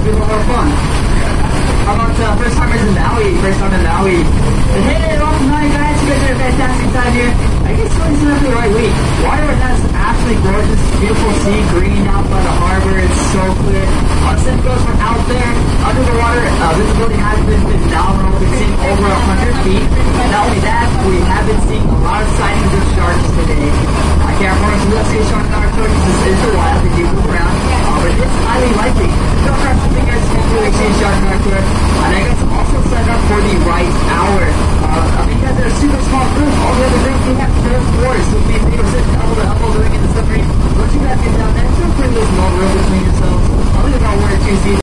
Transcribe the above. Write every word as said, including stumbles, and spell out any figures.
be a little more fun. How about uh, first timers in Maui? First time in Maui. And hey, welcome night, guys. You guys had a fantastic time here. I guess it's really for the right week. Water right now is absolutely gorgeous. Beautiful sea green out by the harbor. It's so clear. Uh, same goes from out there. Under the water, uh, visibility has been phenomenal. We've seen over one hundred feet. Not only that,